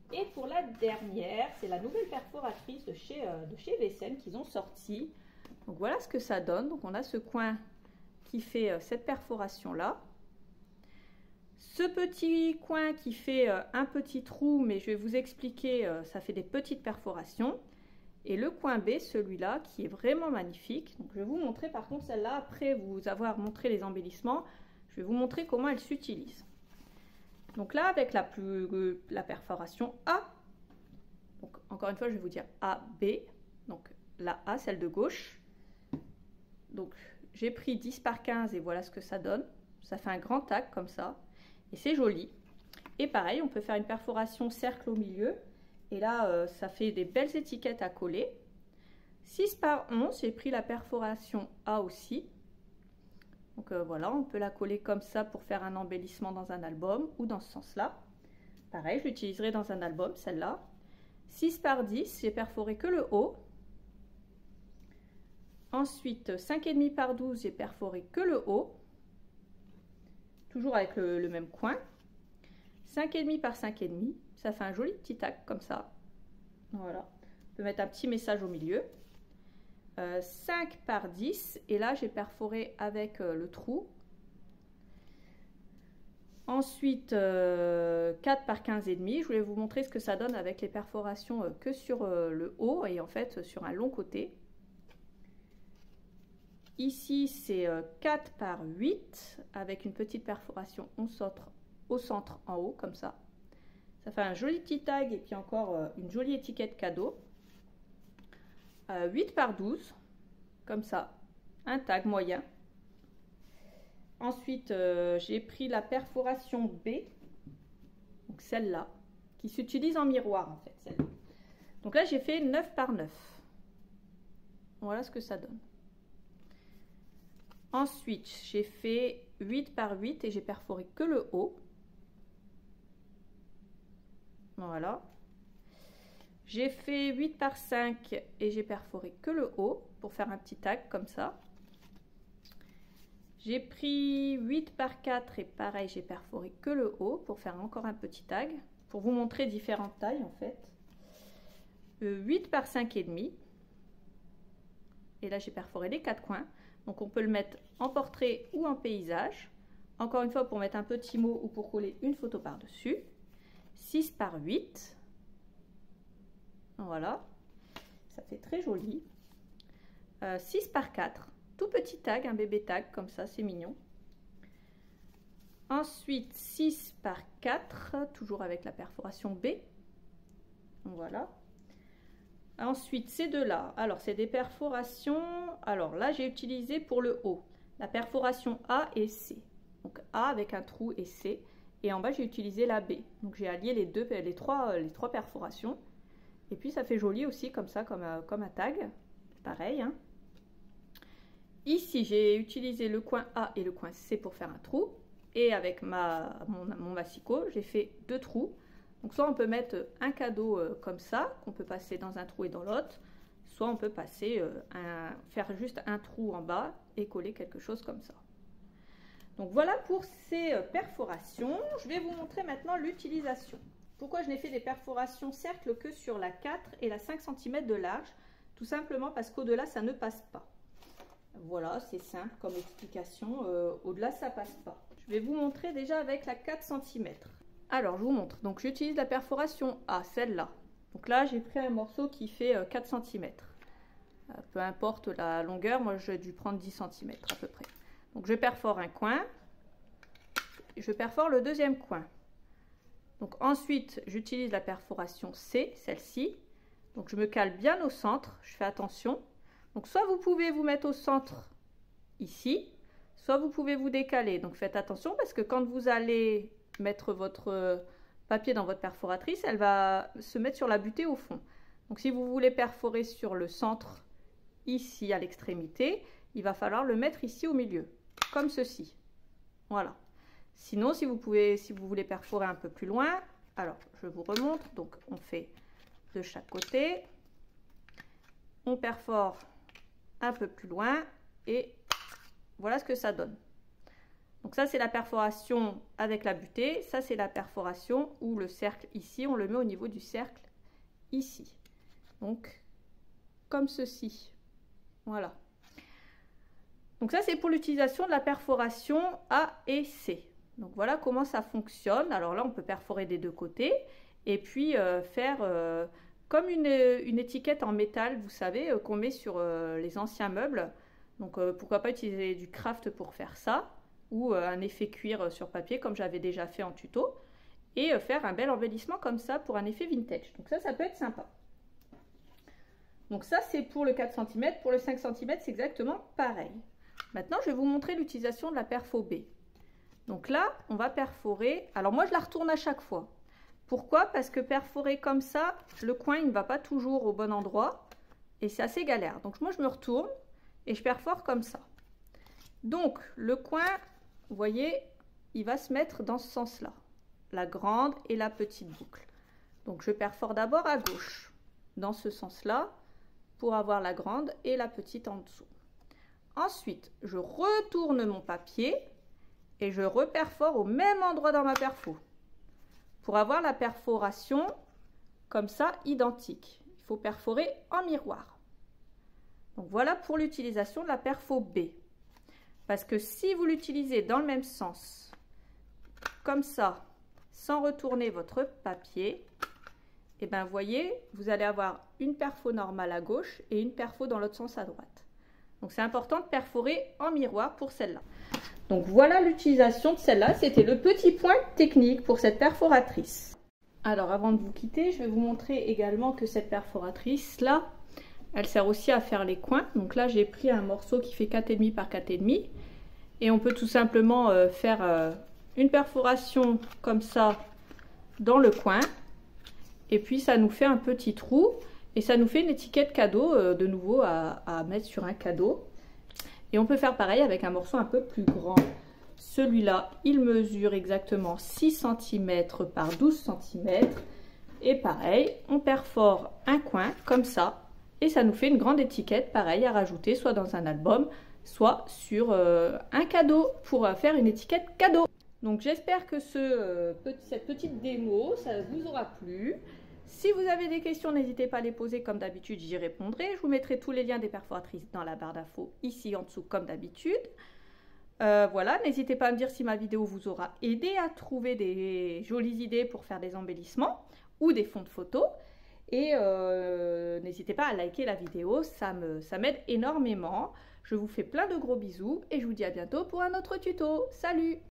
Et pour la dernière, c'est la nouvelle perforatrice de chez Vessen qu'ils ont sorti. Donc voilà ce que ça donne. Donc on a ce coin qui fait cette perforation là. Ce petit coin qui fait un petit trou, mais je vais vous expliquer, ça fait des petites perforations. Et le coin B, celui-là, qui est vraiment magnifique. Donc je vais vous montrer par contre celle-là, après vous avoir montré les embellissements, je vais vous montrer comment elle s'utilise. Donc là, avec la perforation A, donc encore une fois, je vais vous dire A, B, donc la A, celle de gauche. Donc j'ai pris 10 par 15 et voilà ce que ça donne. Ça fait un grand tac comme ça et c'est joli. Et pareil, on peut faire une perforation cercle au milieu. Et là, ça fait des belles étiquettes à coller. 6 par 11, j'ai pris la perforation A aussi. Donc voilà, on peut la coller comme ça pour faire un embellissement dans un album ou dans ce sens-là. Pareil, je l'utiliserai dans un album, celle-là. 6 par 10, j'ai perforé que le haut. Ensuite, 5,5 par 12, j'ai perforé que le haut. Toujours avec le même coin. 5,5 par 5,5, ça fait un joli petit tac comme ça. Voilà, on peut mettre un petit message au milieu. 5 par 10, et là j'ai perforé avec le trou. Ensuite, 4 par 15,5, je voulais vous montrer ce que ça donne avec les perforations que sur le haut et en fait sur un long côté. Ici, c'est 4 par 8 avec une petite perforation au centre en haut, comme ça. Ça fait un joli petit tag et puis encore une jolie étiquette cadeau. 8 par 12, comme ça, un tag moyen. Ensuite, j'ai pris la perforation B, donc celle-là, qui s'utilise en miroir en fait, celle-là. Donc là, j'ai fait 9 par 9. Voilà ce que ça donne. Ensuite, j'ai fait 8 par 8 et j'ai perforé que le haut. Voilà. J'ai fait 8 par 5 et j'ai perforé que le haut pour faire un petit tag comme ça. J'ai pris 8 par 4 et pareil, j'ai perforé que le haut pour faire encore un petit tag. Pour vous montrer différentes tailles en fait. 8 par 5,5. Et là, j'ai perforé les 4 coins. Donc on peut le mettre en portrait ou en paysage. Encore une fois, pour mettre un petit mot ou pour coller une photo par-dessus. 6 par 8. Voilà. Ça fait très joli. 6 par 4. Tout petit tag, un bébé tag comme ça, c'est mignon. Ensuite, 6 par 4, toujours avec la perforation B. Voilà. Ensuite, ces deux-là, alors c'est des perforations, alors là j'ai utilisé pour le haut, la perforation A et C. Donc A avec un trou et C, et en bas j'ai utilisé la B. Donc j'ai allié les trois perforations, et puis ça fait joli aussi comme ça, comme un tag, pareil. Hein. Ici j'ai utilisé le coin A et le coin C pour faire un trou, et avec mon massicot j'ai fait 2 trous. Donc soit on peut mettre un cadeau comme ça, qu'on peut passer dans un trou et dans l'autre, soit on peut passer faire juste un trou en bas et coller quelque chose comme ça. Donc voilà pour ces perforations. Je vais vous montrer maintenant l'utilisation. Pourquoi je n'ai fait des perforations cercle que sur la 4 et la 5 cm de large? Tout simplement parce qu'au-delà ça ne passe pas. Voilà, c'est simple comme explication. Au-delà ça passe pas. Je vais vous montrer déjà avec la 4 cm. Alors, je vous montre. Donc, j'utilise la perforation A, celle-là. Donc là, j'ai pris un morceau qui fait 4 cm. Peu importe la longueur, moi, j'ai dû prendre 10 cm à peu près. Donc, je perfore un coin. Et je perfore le deuxième coin. Donc, ensuite, j'utilise la perforation C, celle-ci. Donc, je me cale bien au centre. Je fais attention. Donc, soit vous pouvez vous mettre au centre ici, soit vous pouvez vous décaler. Donc, faites attention parce que quand vous allez mettre votre papier dans votre perforatrice, elle va se mettre sur la butée au fond. Donc si vous voulez perforer sur le centre, ici à l'extrémité, il va falloir le mettre ici au milieu, comme ceci. Voilà. Sinon, si vous voulez perforer un peu plus loin, alors je vous remontre. Donc on fait de chaque côté, on perfore un peu plus loin et voilà ce que ça donne. Donc ça, c'est la perforation avec la butée. Ça, c'est la perforation où le cercle ici, on le met au niveau du cercle ici. Donc, comme ceci. Voilà. Donc ça, c'est pour l'utilisation de la perforation A et C. Donc voilà comment ça fonctionne. Alors là, on peut perforer des deux côtés et puis faire comme une étiquette en métal, vous savez, qu'on met sur les anciens meubles. Donc pourquoi pas utiliser du craft pour faire ça, ou un effet cuir sur papier comme j'avais déjà fait en tuto, et faire un bel embellissement comme ça pour un effet vintage. Donc ça peut être sympa. Donc ça, c'est pour le 4 cm. Pour le 5 cm, c'est exactement pareil. Maintenant, je vais vous montrer l'utilisation de la perfo B. Donc là, on va perforer. Alors moi, je la retourne à chaque fois. Pourquoi? Parce que perforer comme ça, le coin, il ne va pas toujours au bon endroit. Et c'est assez galère. Donc moi, je me retourne et je perfore comme ça. Donc, le coin, vous voyez, il va se mettre dans ce sens-là. La grande et la petite boucle. Donc, je perfore d'abord à gauche, dans ce sens-là, pour avoir la grande et la petite en dessous. Ensuite, je retourne mon papier et je reperfore au même endroit dans ma perfo. Pour avoir la perforation comme ça, identique. Il faut perforer en miroir. Donc, voilà pour l'utilisation de la perfo B. Parce que si vous l'utilisez dans le même sens, comme ça, sans retourner votre papier, et bien vous voyez, vous allez avoir une perfo normale à gauche et une perfo dans l'autre sens à droite. Donc c'est important de perforer en miroir pour celle-là. Donc voilà l'utilisation de celle-là. C'était le petit point technique pour cette perforatrice. Alors avant de vous quitter, je vais vous montrer également que cette perforatrice-là, elle sert aussi à faire les coins. Donc là, j'ai pris un morceau qui fait 4,5 par 4,5. Et on peut tout simplement faire une perforation comme ça dans le coin. Et puis ça nous fait un petit trou. Et ça nous fait une étiquette cadeau de nouveau à mettre sur un cadeau. Et on peut faire pareil avec un morceau un peu plus grand. Celui-là, il mesure exactement 6 cm par 12 cm. Et pareil, on perfore un coin comme ça. Et ça nous fait une grande étiquette, pareil, à rajouter soit dans un album, soit sur un cadeau pour faire une étiquette cadeau. Donc j'espère que cette petite démo, ça vous aura plu. Si vous avez des questions, n'hésitez pas à les poser comme d'habitude, j'y répondrai. Je vous mettrai tous les liens des perforatrices dans la barre d'infos, ici en dessous comme d'habitude. Voilà, n'hésitez pas à me dire si ma vidéo vous aura aidé à trouver des jolies idées pour faire des embellissements ou des fonds de photos. Et n'hésitez pas à liker la vidéo, ça m'aide énormément. Je vous fais plein de gros bisous et je vous dis à bientôt pour un autre tuto. Salut!